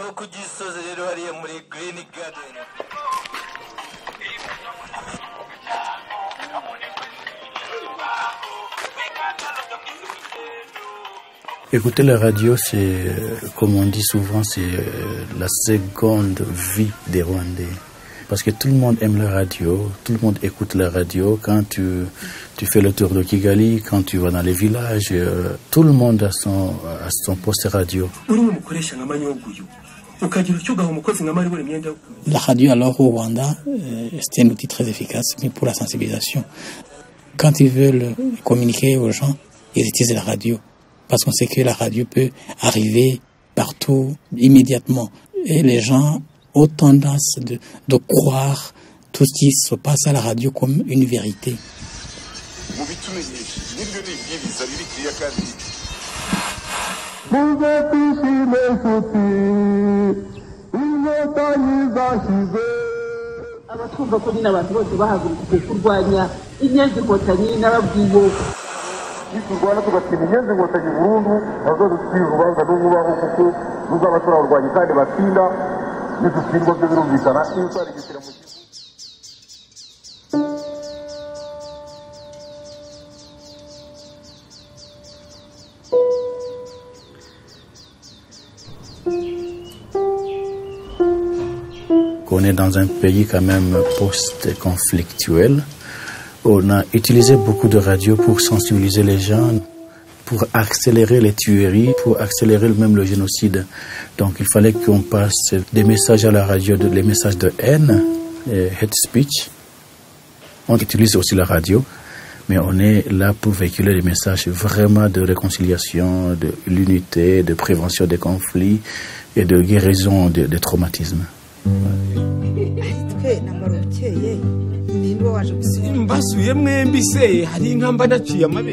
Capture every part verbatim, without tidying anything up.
Écouter la radio, c'est, comme on dit souvent, c'est la seconde vie des Rwandais. Parce que tout le monde aime la radio, tout le monde écoute la radio. Quand tu, tu fais le tour de Kigali, quand tu vas dans les villages, euh, tout le monde a son, a son poste radio. La radio alors au Rwanda, euh, c'est un outil très efficace, mais pour la sensibilisation. Quand ils veulent communiquer aux gens, ils utilisent la radio. Parce qu'on sait que la radio peut arriver partout, immédiatement. Et les gens ont tendance de, de croire tout ce qui se passe à la radio comme une vérité. Turwana tugatsinda inyenzi inkotanyi burundu nazo dutsinda urubanza n'ububaho kuko ruzaba turarwanya kandi batsinda nidutsindwa byo birumvikana iyo twarigisira mu On est dans un pays quand même post-conflictuel. On a utilisé beaucoup de radios pour sensibiliser les gens, pour accélérer les tueries, pour accélérer même le génocide. Donc il fallait qu'on passe des messages à la radio, des messages de haine, hate speech. On utilise aussi la radio, mais on est là pour véhiculer des messages vraiment de réconciliation, de l'unité, de prévention des conflits et de guérison des de traumatismes. mbasuye mwembi se hari inkamba naciye amabe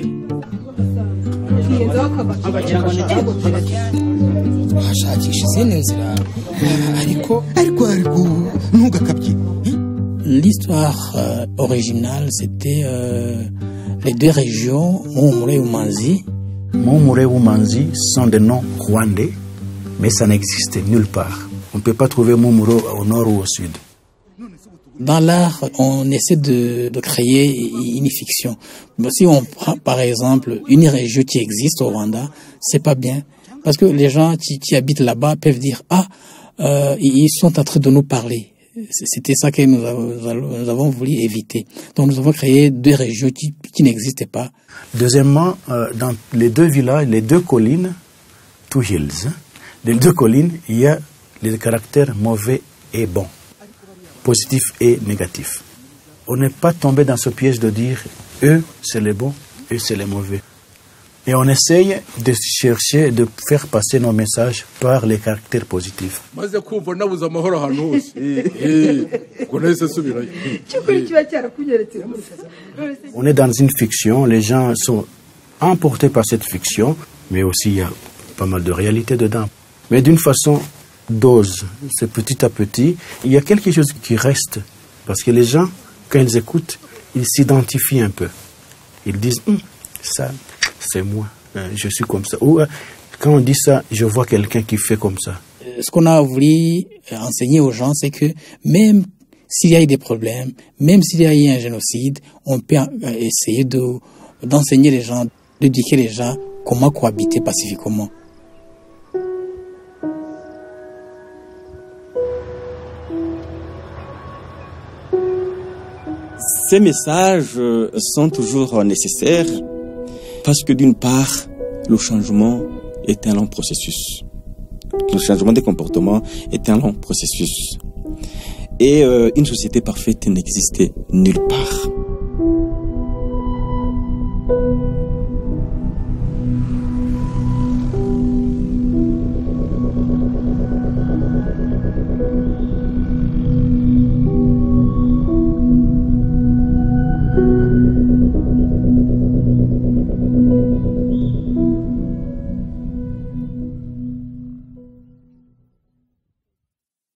washakisha izindi nzira ariko ariko ariko ntugakabye. L'histoire euh, originale, c'était euh, les deux régions, Mumure et Umanzi. Mumure et Umanzi sont des noms rwandais, mais ça n'existe nulle part. On ne peut pas trouver Mumure au nord ou au sud. Dans l'art, on essaie de, de créer une fiction. Mais si on prend par exemple une région qui existe au Rwanda, c'est pas bien. Parce que les gens qui, qui habitent là-bas peuvent dire « Ah, euh, ils sont en train de nous parler ». C'était ça que nous avons, nous avons voulu éviter. Donc nous avons créé deux régions qui, qui n'existaient pas. Deuxièmement, euh, dans les deux villages, les deux collines, two hills, hein, les deux collines, il y a les caractères mauvais et bons, positif et négatif. On n'est pas tombé dans ce piège de dire eux c'est les bons, eux c'est les mauvais. Et on essaye de chercher, de faire passer nos messages par les caractères positifs. On est dans une fiction, les gens sont emportés par cette fiction, mais aussi il y a pas mal de réalité dedans. Mais d'une façon dose, c'est petit à petit, il y a quelque chose qui reste. Parce que les gens, quand ils écoutent, ils s'identifient un peu. Ils disent, hm, ça, c'est moi, je suis comme ça. Ou quand on dit ça, je vois quelqu'un qui fait comme ça. Ce qu'on a voulu enseigner aux gens, c'est que même s'il y a eu des problèmes, même s'il y a eu un génocide, on peut essayer de, d'enseigner les gens, d'éduquer les gens comment cohabiter pacifiquement. Ces messages sont toujours nécessaires parce que d'une part, le changement est un long processus. Le changement des comportements est un long processus. Et euh, une société parfaite n'existait nulle part.